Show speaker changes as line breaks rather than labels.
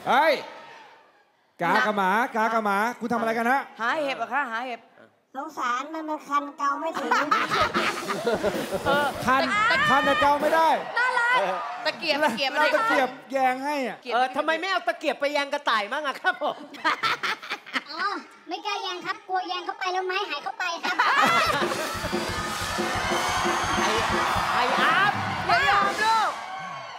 เฮ้ยกากระหมคุณทำอะไรกันฮะ
หาเห็บอะคะหาเห็บ
สงสารมันคันเกาไม่ถึง
คันแต่เกาไม่ได้
น่ารักตะเกียบ
เราตะเกียบแยงให้อ่ะ
ทำไมไม่เอาตะเกียบไปแยงกระต่ายมั่งอะครับผม
อ๋อไม่กล้าแยงครับกลัวแยงเข้าไปแล้วไม้หายเข้าไปครับ